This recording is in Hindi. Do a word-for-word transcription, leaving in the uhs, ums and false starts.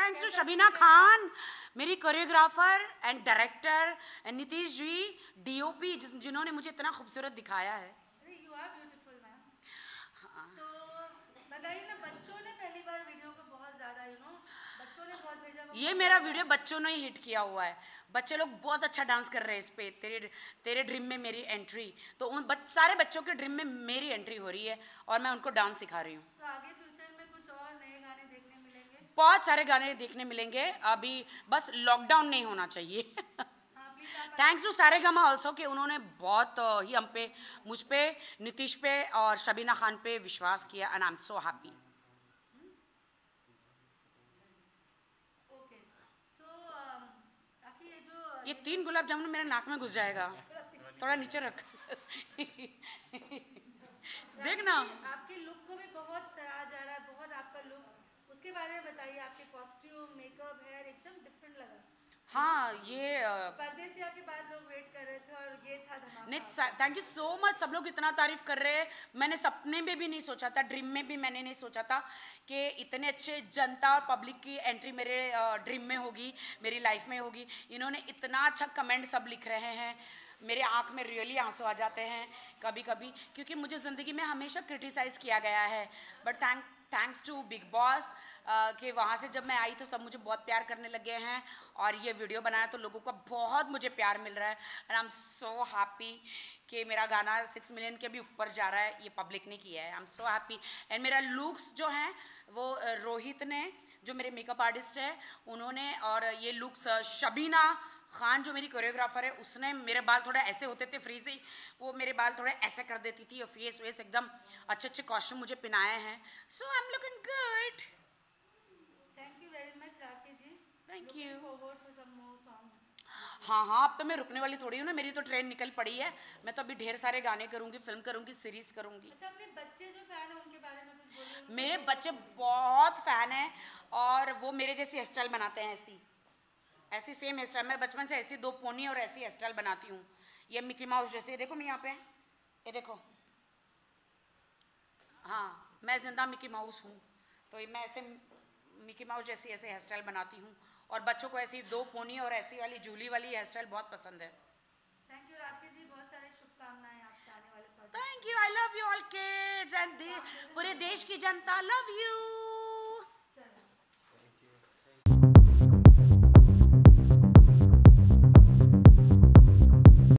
थैंक्स टू शबीना खान, मेरी choreographer and director, and Nitish ji DOP, जिन्होंने मुझे इतना खूबसूरत दिखाया है। You are beautiful ma'am. तो बताइए ना, बच्चों ने पहली बार वीडियो को बहुत ज़्यादा यू नो बच्चों ने बहुत भेजा। ये मेरा वीडियो बच्चों ने ही हिट किया हुआ है, बच्चे लोग बहुत अच्छा डांस कर रहे हैं इस पे, तेरे तेरे ड्रीम में मेरी एंट्री। तो उन बच, सारे बच्चों के ड्रीम में मेरी एंट्री हो रही है और मैं उनको डांस सिखा रही हूँ। तो आगे फ्यूचर में कुछ और नए गाने देखने मिलेंगे? बहुत सारे गाने देखने मिलेंगे, अभी बस लॉकडाउन नहीं होना चाहिए। थैंक्स टू सारेगामा ऑल्सो कि उन्होंने बहुत ही हम पे, मुझ पे, नीतीश पे और शबीना खान पे विश्वास किया, and I am so happy. ये तीन गुलाब जामुन मेरे नाक में घुस जाएगा, थोड़ा नीचे रख। देख ना, आपके लुक को भी बहुत सराहा जा रहा है, बहुत आपका लुक, उसके बारे में बताइए। आपके कॉस्ट्यूम, मेकअप, हेयर एकदम डिफरेंट लगा। हाँ, ये परदेसिया के बाद लोग वेट कर रहे थे और ये था धमाका। नहीं, थैंक यू सो मच, सब लोग इतना तारीफ कर रहे हैं। मैंने सपने में भी नहीं सोचा था, ड्रीम में भी मैंने नहीं सोचा था कि इतने अच्छे जनता और पब्लिक की एंट्री मेरे ड्रीम में होगी, मेरी लाइफ में होगी। इन्होंने इतना अच्छा कमेंट सब लिख रहे हैं, मेरे आँख में रियली आंसू आ जाते हैं कभी कभी, क्योंकि मुझे ज़िंदगी में हमेशा क्रिटिसाइज़ किया गया है। But thank thanks to Bigg Boss कि वहाँ से जब मैं आई तो सब मुझे बहुत प्यार करने लगे हैं, और ये वीडियो बनाया तो लोगों का बहुत मुझे प्यार मिल रहा है, and I am so happy कि मेरा गाना सिक्स मिलियन के भी ऊपर जा रहा है, ये पब्लिक ने किया है। I am so happy. And मेरा लुक्स जो हैं वो रोहित ने, जो मेरे मेकअप आर्टिस्ट है, उन्होंने, और ये लुक्स शबीना खान जो मेरी कोरियोग्राफर है, उसने, मेरे बाल थोड़े ऐसे होते थे फ्री से, वो मेरे बाल थोड़े ऐसे कर देती थी, और फेस वेस एकदम अच्छे अच्छे कॉस्ट्यूम मुझे पहनाए हैं। So I am looking good. Thank you very much Rakesh ji. Thank you. Forward for some more songs. हाँ हाँ, अब तो मैं रुकने वाली थोड़ी हूँ ना, मेरी तो ट्रेन निकल पड़ी है। मैं तो अभी ढेर सारे गाने करूँगी, फिल्म करूँगी, सीरीज करूँगी। अच्छा, अपने बच्चे जो फैन हैं उनके बारे में कुछ बोलिए। मेरे बच्चे बहुत फैन हैं, और वो मेरे जैसी हेयर स्टाइल बनाते हैं, ऐसी ऐसी सेम हेयर स्टाइल। मैं बचपन से ऐसी दो पोनी और ऐसी हेयर स्टाइल बनाती हूँ। ये मिकी माउस जैसे, देखो मैं यहाँ पे, ये देखो, हाँ मैं जिंदा मिकी माउस हूँ, तो मैं ऐसे मिकी माउस जैसी ऐसे हेयर स्टाइल बनाती हूँ, और बच्चों को ऐसी दो पोनी और ऐसी वाली जूली वाली हेयर स्टाइल बहुत पसंद है। थैंक यू राकेश जी, बहुत सारे शुभकामनाएं आपके आने वाले project. Thank you, I love you all kids, and पूरे देश की जनता लव यू।